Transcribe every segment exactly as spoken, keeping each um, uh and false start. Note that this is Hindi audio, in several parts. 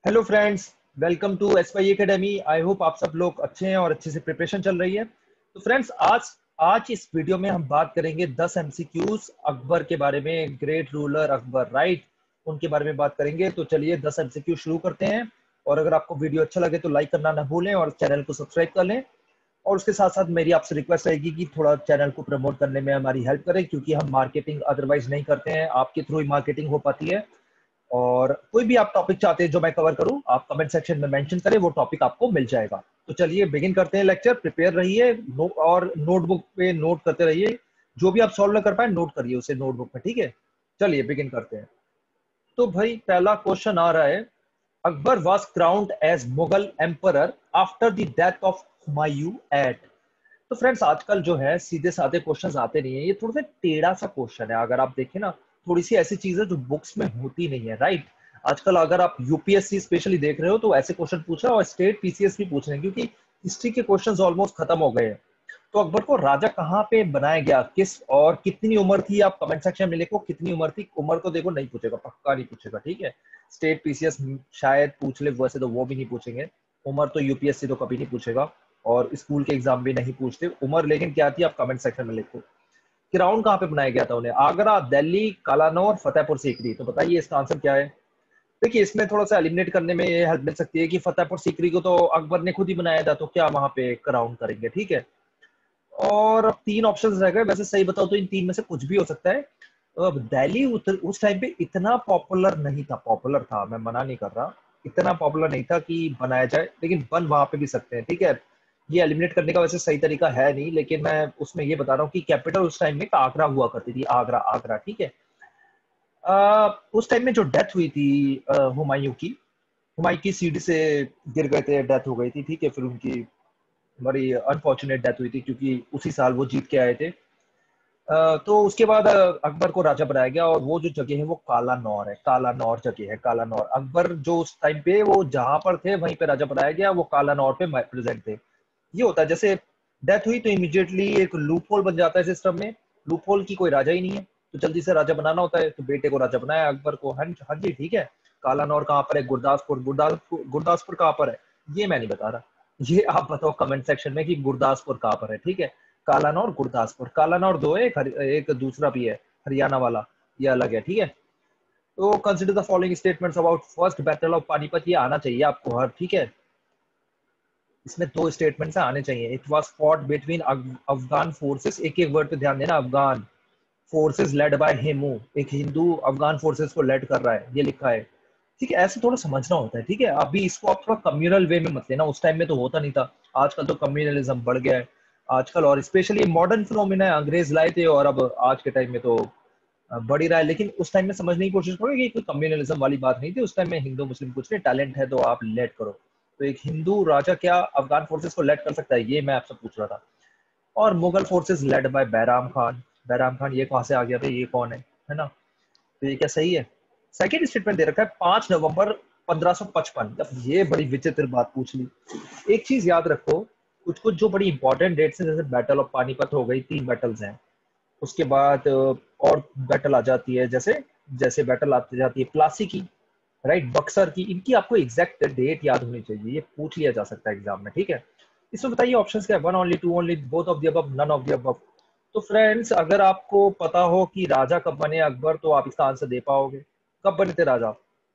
Hello friends, welcome to S Y academy. I hope आप सब लोग अच्छे हैं और अच्छे से प्रिपरेशन चल रही है। तो फ्रेंड्स, आज आज इस वीडियो में हम बात करेंगे दस एमसीक्यूज अकबर के बारे में। ग्रेट रूलर अकबर, राइट, उनके बारे में बात करेंगे। तो चलिए दस एमसीक्यू शुरू करते हैं। और अगर आपको वीडियो अच्छा लगे तो लाइक करना ना भूलें और चैनल को सब्सक्राइब कर लें। और उसके साथ साथ मेरी आपसे रिक्वेस्ट रहेगी कि थोड़ा चैनल को प्रमोट करने में हमारी हेल्प करें, क्योंकि हम मार्केटिंग अदरवाइज नहीं करते हैं, आपके थ्रू ही मार्केटिंग हो पाती है। और कोई भी आप टॉपिक चाहते हैं जो मैं कवर करूं, आप कमेंट सेक्शन में मेंशन करें, वो टॉपिक आपको मिल जाएगा। तो चलिए बिगिन करते हैं लेक्चर। प्रिपेयर रहिए नो, और नोटबुक पे नोट करते रहिए। जो भी आप सॉल्व ना कर पाए नोट करिए उसे नोटबुक में, ठीक है। चलिए बिगिन करते हैं। तो भाई पहला क्वेश्चन आ रहा है, Akbar was crowned as Mughal emperor after the death of Humayun at. तो फ्रेंड्स, आजकल जो है सीधे साधे क्वेश्चंस आते नहीं है, ये थोड़ा सा टेढ़ा सा क्वेश्चन है। अगर आप देखें ना, थोड़ी सी ऐसी चीजें जो बुक्स में होती नहीं है, राइट। आजकल अगर आप यूपीएससी स्पेशली देख रहे हो तो ऐसे क्वेश्चन पूछ रहे हैं, और स्टेट पीसीएस भी पूछ रहे हैं, क्योंकि हिस्ट्री के क्वेश्चंस ऑलमोस्ट खत्म हो गए हैं। तो अकबर को राजा कहाँ पे बनाया गया, किस और कितनी उम्र थी, आप कमेंट सेक्शन में लिखो कितनी उम्र थी। उम्र तो देखो नहीं पूछेगा, पक्का नहीं पूछेगा, ठीक है। स्टेट पीसीएस शायद पूछ ले, वैसे तो वो भी नहीं पूछेंगे। उम्र तो यूपीएससी तो कभी नहीं पूछेगा, और स्कूल के एग्जाम भी नहीं पूछते उम्र। लेकिन क्या थी आप कमेंट सेक्शन में लिखो। क्राउन कहाँ पे बनाया गया था उन्हें, आगरा, दिल्ली, कालानौर, फतेहपुर सीकरी। तो बताइए इसका आंसर क्या है। देखिए, इसमें थोड़ा सा एलिमिनेट करने में ये हेल्प मिल सकती है कि फतेहपुर सीकरी को तो अकबर ने खुद ही बनाया था, तो क्या वहां पे क्राउन करेंगे, ठीक है। और अब तीन ऑप्शंस रह गए। वैसे सही बताओ तो इन तीन में से कुछ भी हो सकता है। अब दिल्ली उस टाइम पे इतना पॉपुलर नहीं था। पॉपुलर था, मैं मना नहीं कर रहा, इतना पॉपुलर नहीं था कि बनाया जाए, लेकिन बन वहां पे भी सकते हैं, ठीक है। ये एलिमिनेट करने का वैसे सही तरीका है नहीं, लेकिन मैं उसमें ये बता रहा हूँ कि कैपिटल उस टाइम में आगरा हुआ करती थी। आगरा, आगरा, ठीक है। आ, उस टाइम में जो डेथ हुई थी अ, हुमायूं की, हुमायूं की सीढ़ी से गिर गए थे, डेथ हो गई थी, ठीक है। फिर उनकी बड़ी अनफॉर्चुनेट डेथ हुई थी, क्योंकि उसी साल वो जीत के आए थे। अ, तो उसके बाद अ, अकबर को राजा बनाया गया, और वो जो जगह है वो काला नौर है। काला नौर जगह है, काला नौर। अकबर जो उस टाइम पे वो जहां पर थे वहीं पे राजा बनाया गया, वो काला नौर पे प्रेजेंट थे। ये होता है जैसे डेथ हुई तो इमीडिएटली एक लूप होल बन जाता है सिस्टम में। लूप होल की कोई राजा ही नहीं है, तो जल्दी से राजा बनाना होता है, तो बेटे को राजा बनाया अकबर को। हाँ हाँ जी, ठीक है। काला नौर कहाँ पर है, गुरदासपुर। गुरदासपुर गुरदासपुर कहाँ पर है, ये मैं नहीं बता रहा। ये आप बताओ कमेंट सेक्शन में कि गुरदासपुर कहाँ पर है, ठीक है। कालानौर, गुरदासपुर। कालानौर दो है, एक, एक दूसरा भी है हरियाणा वाला, ये अलग है, ठीक है। तो consider the following statements about first battle of Panipat. ये आना चाहिए आपको हर, ठीक है। इसमें दो स्टेटमेंट्स आने चाहिए। It was fought between Afghan forces. एक एक वर्ड पे ध्यान देना। Afghan forces led by Hemu. एक हिंदू अफगान फोर्सेस को लेड कर रहा है, ये लिखा है, ठीक है। ऐसे थोड़ा समझना होता है, ठीक है। अभी इसको आप थोड़ा कम्युनल वे में मत लेना, उस टाइम में तो होता नहीं था। आजकल तो कम्युनलिज्म बढ़ गया है आजकल, और स्पेशली मॉडर्न फिनोमिना है, अंग्रेज लाए थे, और अब आज के टाइम में तो बढ़ ही रहा है। लेकिन उस टाइम में समझने की कोशिश करो कि कोई कम्युनलिज्म वाली बात नहीं थी। उस टाइम में हिंदू मुस्लिम कुछ नहीं, टैलेंट है तो आप लेड करो। तो एक हिंदू राजा क्या अफगान फोर्सेस को लेड कर सकता है, ये मैं आपसे पूछ रहा था। और Mughal forces led by Bairam Khan. Bairam Khan ये कहां से आ गया था, ये कौन है है ना। तो ये क्या सही है। सेकेंड स्टेटमेंट दे रखा है पांच नवंबर पंद्रह सौ पचपन। अब ये बड़ी विचित्र बात पूछ ली। एक चीज याद रखो, कुछ कुछ जो बड़ी इंपॉर्टेंट डेट्स हैं, जैसे बैटल ऑफ पानीपत हो गई, तीन बैटल्स हैं। उसके बाद अ, और बैटल आ जाती है, जैसे जैसे बैटल आती जाती है प्लासी की, राइट, बक्सर की। इनकी आपको एग्जैक्ट डेट याद होनी चाहिए, ये पूछ लिया जा सकता है एग्जाम में, ठीक है। इसमें बताइए ऑप्शंस क्या है, one only, two only, both of the above, none of the above. तो फ्रेंड्स, अगर आपको पता हो कि राजा कब बने अकबर, तो आप इसका आंसर दे पाओगे। कब बने थे राजा,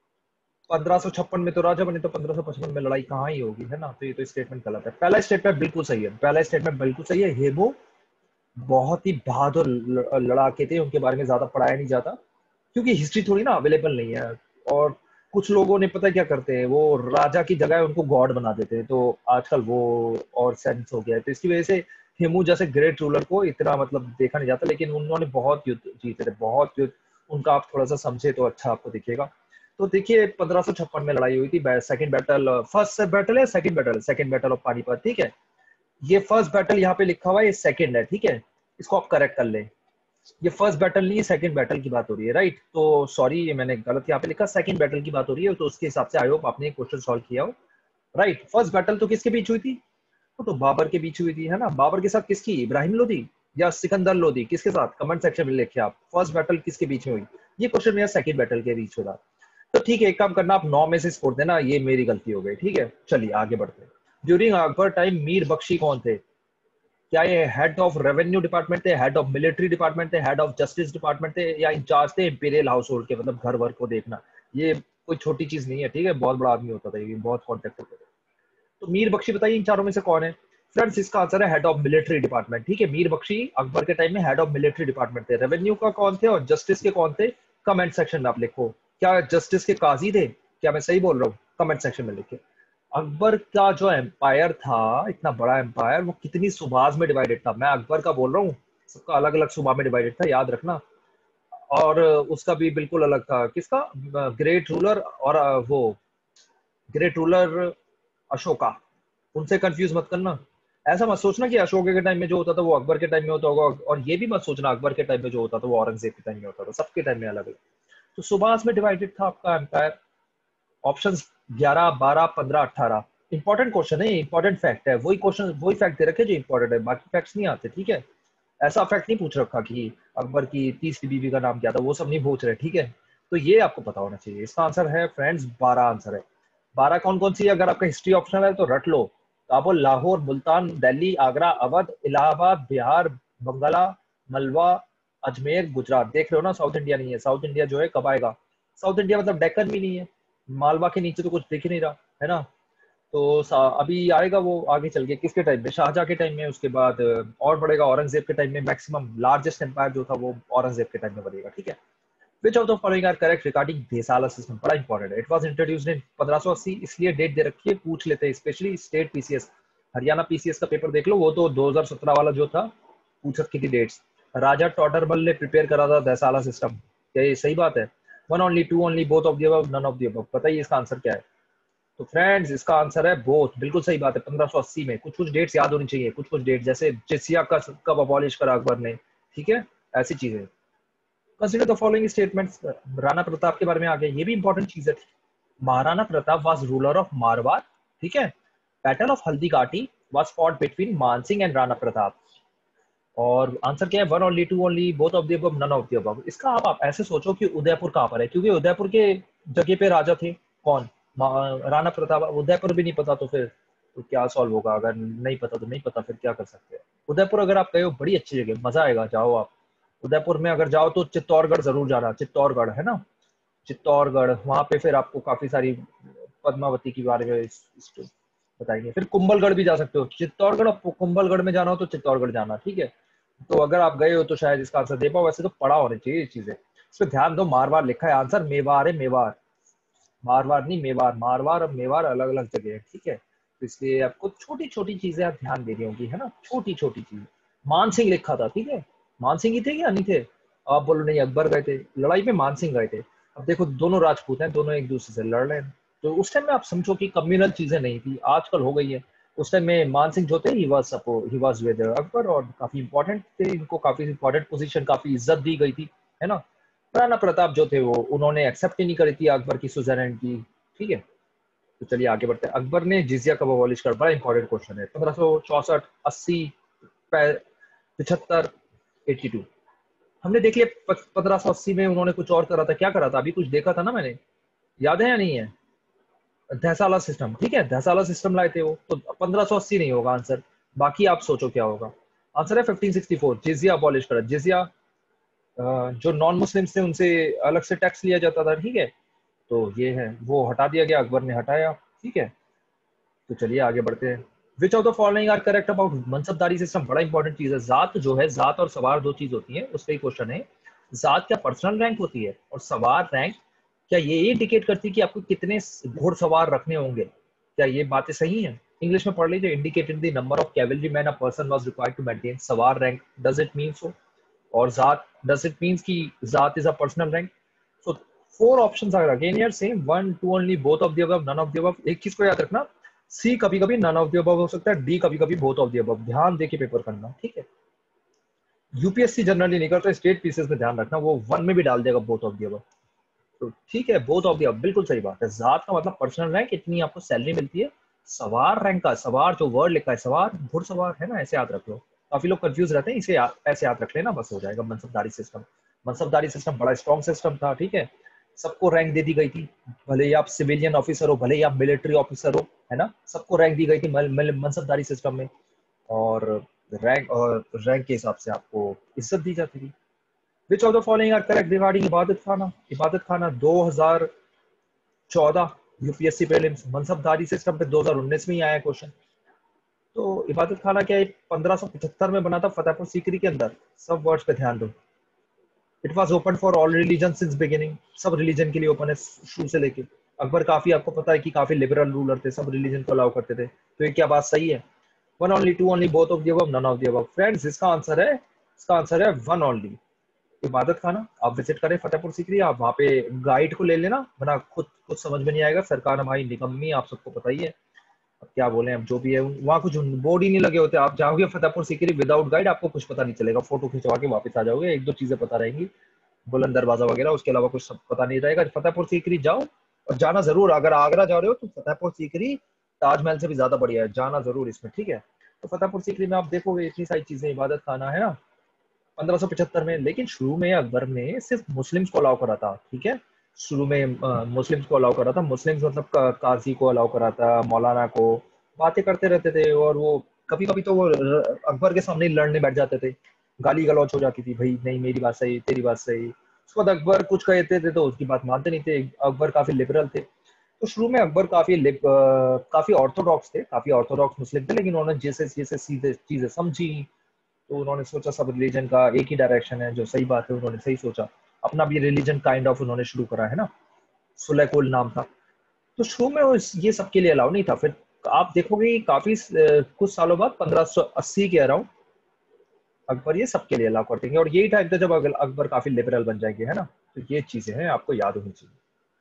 पंद्रह सौ छप्पन में तो राजा बने, तो पंद्रह सौ पचपन में लड़ाई कहाँ ही होगी, है ना। तो ये तो स्टेटमेंट गलत है। पहला स्टेटमेंट बिल्कुल सही है, पहला स्टेटमेंट बिल्कुल सही है। हेमू बहुत ही बहादुर ल- लड़ाके थे, उनके बारे में ज्यादा पढ़ाया नहीं जाता, क्योंकि हिस्ट्री थोड़ी ना अवेलेबल नहीं है। और कुछ लोगों ने पता है क्या करते हैं, वो राजा की जगह उनको गॉड बना देते हैं, तो आजकल वो और सेंस हो गया है। तो इसकी वजह से हेमू जैसे ग्रेट रूलर को इतना मतलब देखा नहीं जाता, लेकिन उन्होंने बहुत युद्ध जीते थे, बहुत युद्ध। उनका आप थोड़ा सा समझे तो अच्छा आपको दिखेगा। तो देखिए पंद्रह सौ छप्पन में लड़ाई हुई थी। सेकंड बैटल, फर्स्ट बैटल है, second battle, second battle of Panipat, ठीक है। ये फर्स्ट बैटल यहाँ पे लिखा हुआ है, ये सेकंड है, ठीक है। इसको आप करेक्ट कर ले। ये फर्स्ट बैटल नहीं है, सेकंड बैटल की बात हो रही है, राइट। तो सॉरी, ये मैंने गलत यहाँ पे लिखा, सेकंड बैटल की बात हो रही है। तो उसके हिसाब से आई होप आपने क्वेश्चन सॉल्व किया हो, राइट। फर्स्ट बैटल तो किसके बीच हुई थी, वो तो बाबर के बीच हुई थी, है ना। बाबर के साथ किसकी, इब्राहिम लोदी या सिकंदर लोदी, किसके साथ, कमेंट सेक्शन में लिखे आप। फर्स्ट बैटल किसके बीच में हुई, ये क्वेश्चन मेरा सेकंड बैटल के बीच होगा। तो ठीक है, एक काम करना, आप नौ में से स्कोर देना, ये मेरी गलती हो गई, ठीक है। चलिए आगे बढ़ते हैं। ड्यूरिंग अकबर टाइम मीर बख्शी कौन थे? क्या ये हेड ऑफ रेवेन्यू डिपार्टमेंट थे, हेड ऑफ मिलिट्री डिपार्टमेंट थे, हेड ऑफ जस्टिस डिपार्टमेंट थे, या इंचार्ज थे इंपीरियल हाउस होल्ड के, मतलब घर वर को देखना? ये कोई छोटी चीज नहीं है, ठीक है, बहुत बड़ा आदमी होता था ये, बहुत कॉन्टेक्ट होता था। तो मीर बख्शी बताइए इन चारों में से कौन है? फ्रेंड्स इसका आंसर है हेड ऑफ मिलिट्री डिपार्टमेंट, ठीक है। मीर बख्शी अकबर के टाइम में हेड ऑफ मिलिट्री डिपार्टमेंट थे। रेवेन्यू का कौन थे और जस्टिस के कौन थे? कमेंट सेक्शन में आप लिखो। क्या जस्टिस के काजी थे? क्या मैं सही बोल रहा हूँ? कमेंट सेक्शन में लिखे। अकबर का जो एम्पायर था, इतना बड़ा एम्पायर, वो कितनी सुबाज में डिवाइडेड था? मैं अकबर का बोल रहा हूँ, सबका अलग अलग सूबा में डिवाइडेड था, याद रखना। और उसका भी बिल्कुल अलग था, किसका? ग्रेट रूलर और वो ग्रेट रूलर अशोका, उनसे कंफ्यूज मत करना। ऐसा मत सोचना कि अशोक के टाइम में जो होता था वो अकबर के टाइम में होता होगा, और ये भी मत सोचना अकबर के टाइम में जो होता था वो औरंगजेब के टाइम में होता था। सबके टाइम में अलग अलग। तो सुबास में डिवाइडेड था आपका एम्पायर। ऑप्शंस ग्यारह, बारह, पंद्रह, अठारह। इंपॉर्टेंट क्वेश्चन है, इंपॉर्टेंट फैक्ट है, वही क्वेश्चन वही फैक्ट दे रखे जो इंपॉर्टेंट है, बाकी फैक्ट्स नहीं आते, ठीक है। ऐसा फैक्ट नहीं पूछ रखा कि अकबर की तीसरी बीवी का नाम क्या था, वो सब नहीं पूछ रहे, ठीक है। तो ये आपको पता होना चाहिए। इसका आंसर है फ्रेंड्स बारह आंसर है। बारह कौन कौन सी है? अगर आपका हिस्ट्री ऑप्शनल है तो रट लो। काबुल, लाहौर, मुल्तान, दिल्ली, आगरा, अवध, इलाहाबाद, बिहार, बंगाला, मलवा, अजमेर, गुजरात। देख रहे हो ना, साउथ इंडिया नहीं है। साउथ इंडिया जो है कब आएगा? साउथ इंडिया मतलब डेक्कन भी नहीं है, मालवा के नीचे तो कुछ दिख ही नहीं रहा है ना। तो अभी आएगा वो आगे चल के, किसके टाइम में? शाहजहां के टाइम में, उसके बाद और बढ़ेगा औरंगजेब के टाइम में। मैक्सिमम लार्जेस्ट एम्पायर जो था वो औरंगजेब के टाइम में बनेगा, ठीक है। Which of the following are correct regarding Dahsala system? बड़ा इंपॉर्टेंट है। इट वाज इंट्रोड्यूस्ड इन पंद्रह सौ अस्सी, इसलिए डेट दे रखी है, पूछ लेते हैं। Specially state PCS, Haryana PCS का पेपर देख लो, वो तो दो हज़ार सत्रह वाला जो था, पूछ रखी थी डेट्स। राजा टॉडरमल ने प्रिपेयर करा था देसाला सिस्टम, क्या ये सही बात है? One only, two only, both of the above, none of the above. बताइए इसका आंसर क्या है? तो फ्रेंड्स इसका आंसर है बोथ, बिल्कुल सही बात है। पंद्रह सौ अस्सी में कुछ कुछ डेट्स याद होनी चाहिए, कुछ कुछ डेट, जैसे जिसिया का कब अबॉलिश करा अकबर ने, ठीक है, ऐसी चीजें। Consider the following statements. Rana Pratap के बारे में आ गया, ये भी इंपॉर्टेंट चीज है। Maharana Pratap was ruler of Marwar, ठीक है। Battle of Haldi Ghati was fought between Mansingh and Rana Pratap. और आंसर क्या है? One only, two only, both of the above, none of the above. इसका आप, आप ऐसे सोचो कि उदयपुर कहाँ पर है, क्योंकि उदयपुर के जगह पे राजा थे कौन? राणा प्रताप। उदयपुर भी नहीं पता तो फिर तो क्या सॉल्व होगा? अगर नहीं पता तो नहीं पता, फिर क्या कर सकते हैं। उदयपुर अगर आप गए हो, बड़ी अच्छी जगह, मजा आएगा, जाओ आप उदयपुर में। अगर जाओ तो चित्तौड़गढ़ जरूर जाना, चित्तौड़गढ़ है ना, चित्तौड़गढ़, वहां पे फिर आपको काफी सारी पद्मावती के बारे में बताएंगे। फिर कुंभलगढ़ भी जा सकते हो। चित्तौड़गढ़ और कुंभलगढ़ में जाना हो तो चित्तौड़गढ़ जाना, ठीक है। तो अगर आप गए हो तो शायद इसका आंसर दे पाओ, वैसे तो पढ़ा होनी चाहिए ये चीजें। इस पर ध्यान दो, मारवाड़ लिखा है, आंसर मेवाड़ है, मेवाड़, मारवाड़ नहीं मेवाड़। मारवाड़ और मेवाड़ अलग अलग जगह है, ठीक है। तो इसलिए आपको छोटी छोटी चीजें आप ध्यान दे रही होंगी, है ना, छोटी छोटी चीज। मान सिंह लिखा था, ठीक है। मान सिंह ही थे क्या नहीं थे? आप बोलो नहीं अकबर गए थे लड़ाई में, मान सिंह गए थे। अब देखो दोनों राजपूत हैं, दोनों एक दूसरे से लड़ रहे हैं। तो उस टाइम में आप समझो कि कम्युनल चीजें नहीं थी, आजकल हो गई है। उस टाइम में मान सिंह जो थे, he was support he was with Akbar, और काफी इंपॉर्टेंट थे, इनको काफी इंपॉर्टेंट पोजीशन, काफी इज्जत दी गई थी, है ना। राणा प्रताप जो थे वो उन्होंने एक्सेप्ट ही नहीं करी थी अकबर की सुजरेनिटी, ठीक है। तो चलिए आगे बढ़ते हैं। अकबर ने जिजिया कब अबॉलिश कर? बड़ा इंपॉर्टेंट क्वेश्चन है। पंद्रह सौ चौसठ, अस्सी, पिछहत्तर, एटी टू। हमने देख लिया पंद्रह सौ अस्सी में उन्होंने कुछ और करा था। क्या करा था? अभी कुछ देखा था ना मैंने, याद है या नहीं है? धैसाला सिस्टम, ठीक है, धैसाला सिस्टम लाए थे वो। तो पंद्रह सौ अस्सी नहीं होगा आंसर, बाकी आप सोचो क्या होगा। आंसर है फिफ्टीन सिक्सटी फोर, जिजिया अबॉलिश करा। जिजिया जो नॉन मुस्लिम्स थे उनसे अलग से टैक्स लिया जाता था, ठीक है। तो ये है, वो हटा दिया गया, अकबर ने हटाया, ठीक है। तो चलिए आगे बढ़ते हैं। Which of the following are correct about mansabdari system? बड़ा इंपॉर्टेंट चीज है। जात जो है, जात और सवार दो चीज होती है, उस पर क्वेश्चन है। जात क्या पर्सनल रैंक होती है? और सवार रैंक क्या ये इंडिकेट करती है कि आपको कितने घुड़सवार रखने होंगे? क्या ये बातें सही हैं? इंग्लिश में पढ़ लीजिए। Indicated the number of cavalry man a person was required to maintain sawar rank, does it mean so? और जात, डज इट मीन्स कि zat is a personal rank? So four options are again यार same, one, two only, both of the above, none of the above. एक चीज को याद रखना, सी कभी कभी नन ऑफ द अबव हो सकता है, डी कभी कभी बोथ ऑफ द अबव। ध्यान देके पेपर करना, ठीक है। यूपीएससी जनरली नहीं करता, स्टेट पीसीएस में ध्यान रखना, वो वन में भी डाल देगा बोथ ऑफ द अबव। तो ठीक है, बोथ ऑफ द अबव बिल्कुल सही बात है। जात का मतलब पर्सनल रैंक, इतनी आपको सैलरी मिलती है। सवार रैंक का, सवार जो वर्ड लिखा है, सवार घुड़सवार है ना, ऐसे याद रख लो। काफी लोग कंफ्यूज रहते हैं, इसे या, ऐसे याद रख लेना, बस हो जाएगा। मनसबदारी सिस्टम, मनसबदारी सिस्टम बड़ा स्ट्रॉन्ग सिस्टम था, ठीक है। सबको रैंक दे दी गई थी, भले ही आप सिविलियन ऑफिसर हो, भले ही आप मिलिट्री ऑफिसर हो, है ना, सबको रैंक दी गई थी मनसबदारी सिस्टम में। और रैंक और रैंक के हिसाब से आपको इज्जत दी जाती थी। Which of the following are correct regarding Ibadat Khana? इबादत खाना दो हज़ार चौदह यूपीएससी प्रीलिम्स मनसबदारी सिस्टम पे दो हज़ार उन्नीस में ही आया क्वेश्चन। तो इबादत खाना क्या है, पंद्रह सौ पचहत्तर में बना था फतेहपुर सीकरी के अंदर। सब वर्ड्स पे ध्यान दो। It was open for all religion since beginning, सब रिलीजन के लिए ओपन है शुरू से लेके। अकबर काफी, आपको पता है कि काफी लिबरल रूलर थे, सब रिलीजन को अलाउ करते थे। तो ये क्या बात सही है? One only, two only, both of the above, none of the above? Friends इसका आंसर है, इसका आंसर है वन ओनली। इबादत खाना आप विजिट करें फतेहपुर सीकरी, आप वहाँ पे गाइड को ले लेना, वरना खुद कुछ समझ में नहीं आएगा। सरकार हमारी निकम्मी, आप सबको पता ही है। अब क्या बोले, अब जो भी है, वहाँ कुछ बोर्ड ही नहीं लगे होते। आप जाओगे फतेहपुर सीकरी विदाउट गाइड, आपको कुछ पता नहीं चलेगा। फोटो खिंचवा के वापस आ जाओगे, एक दो चीजें पता रहेंगी, बुलंद दरवाजा वगैरह, उसके अलावा कुछ सब पता नहीं रहेगा। फतेहपुर सीकरी जाओ, और जाना जरूर, अगर आगरा जा रहे हो तो फतेहपुर सीकरी ताजमहल से भी ज्यादा बढ़िया है, जाना जरूर इसमें, ठीक है। तो फतेहपुर सीकरी में आप देखोगे इतनी सारी चीजें, इबादत खाना है ना, पंद्रह सौ पचहत्तर में। लेकिन शुरू में अकबर ने सिर्फ मुस्लिम्स को अलाउ करा था, ठीक है। शुरू में मुस्लिम्स को अलाउ करा था। मुस्लिम्स मतलब का, काजी को अलाउ करा था, मौलाना को। बातें करते रहते थे, और वो कभी कभी तो वो अकबर के सामने ही लड़ने बैठ जाते थे, गाली गलौच हो जाती थी, भाई नहीं मेरी बात सही, तेरी बात सही। उसके बाद अकबर कुछ कहते थे तो उसकी बात मानते नहीं थे। अकबर काफी लिबरल थे। तो शुरू में अकबर काफी लिब, काफी ऑर्थोडॉक्स थे, काफी ऑर्थोडॉक्स मुस्लिम थे। लेकिन उन्होंने जैसे जैसे सीधे चीजें समझी, तो उन्होंने सोचा सब रिलीजन का एक ही डायरेक्शन है, जो सही बात है, उन्होंने सही सोचा। अपना भी रिलीजन काइंड ऑफ उन्होंने शुरू करा, है ना। सुलह कुल नाम था। तो शुरू में ये सबके लिए अलाउ नहीं था। फिर आप देखोगे कि काफी कुछ सालों बाद पंद्रह सौ अस्सी के अराउंड अकबर ये सबके लिए अलाउ कर देंगे। और यही टाइम था जब अकबर काफी लिबरल बन जाएंगे, है ना। तो ये चीजें हैं, आपको याद होनी चाहिए।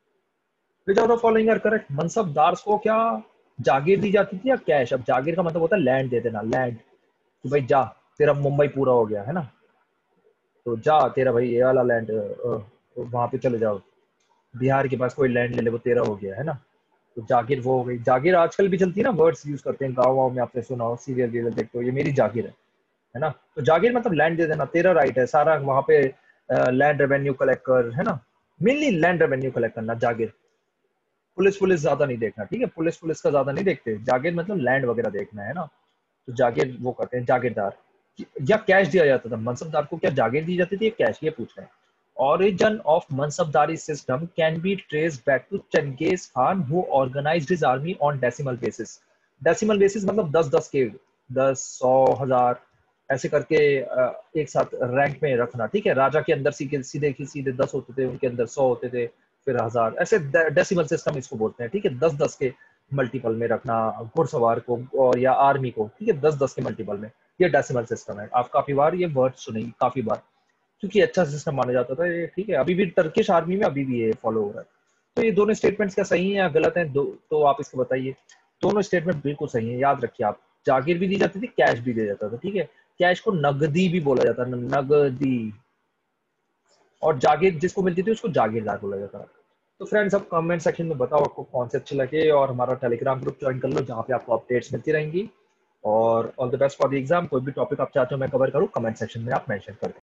Which of the following are correct? Mansabdar को क्या जागीर दी जाती थी या कैश? अब जागीर का मतलब होता है लैंड दे देना, लैंड, कि भाई जा, तेरा मुंबई पूरा हो गया, है ना, तो जा तेरा भाई ये वाला लैंड वहां पे चले जाओ, बिहार के पास कोई लैंड ले ले, वो तेरा हो गया, है ना। तो जागीर वो हो गई। जागीर आजकल भी चलती है ना, वर्ड्स यूज करते हैं गाँव वाँव में, आपने सुना हो, सीरियल वीरियल देखते हो, ये मेरी जागीर है है ना। तो जागीर मतलब लैंड दे देना, तेरा राइट है सारा, वहां पे लैंड रेवेन्यू कलेक्ट कर, है ना। मेनली लैंड रेवेन्यू कलेक्ट करना जागीर। पुलिस पुलिस ज्यादा नहीं देखना, ठीक है, पुलिस पुलिस का ज्यादा नहीं देखते। जागीर मतलब लैंड वगैरह देखना, है ना। तो जागीर वो करते हैं जागीरदार। या कैश दिया जाता था मनसबदार को? क्या जागीर दी जाती थी या कैश, ये पूछ रहे हैं। Origin of Mansabdari system can be traced back to Genghis Khan, who organized his army on decimal basis. Decimal basis मतलब दस दस के, दस, सौ, हजार, ऐसे करके एक साथ रैंक में रखना, ठीक है। राजा के अंदर सीधे सीधे सीधे दस होते थे, उनके अंदर सौ होते थे, फिर हजार, ऐसे डेसिमल सिस्टम इसको बोलते हैं, ठीक है। दस दस के मल्टीपल में रखना घुड़सवार को और या आर्मी को, ठीक है, दस दस के मल्टीपल में, ये डेसिमल सिस्टम है। आप काफी बार ये वर्ड सुनेंगे, काफी बार, क्योंकि अच्छा सिस्टम माना जाता था ये, ठीक है। अभी भी टर्किश आर्मी में अभी भी ये फॉलो हो रहा है। तो ये दोनों स्टेटमेंट्स क्या सही हैं या गलत हैं, दो, तो आप इसको बताइए। दोनों स्टेटमेंट बिल्कुल सही है, याद रखिए आप। जागीर भी दी जाती थी, कैश भी दिया जाता था, ठीक है। कैश को नगदी भी बोला जाता था, नगदी। और जागीर जिसको मिलती थी उसको जागीरदार बोला जाता था। तो फ्रेंड्स, अब कमेंट सेक्शन में बताओ आपको कौन से अच्छे लगे, और हमारा टेलीग्राम ग्रुप ज्वाइन कर लो, जहाँ पे आपको अपडेट्स मिलती रहेंगी। और all the best for the exam. कोई भी टॉपिक आप चाहते हो मैं कवर करूँ, कमेंट सेक्शन में आप मेंशन कर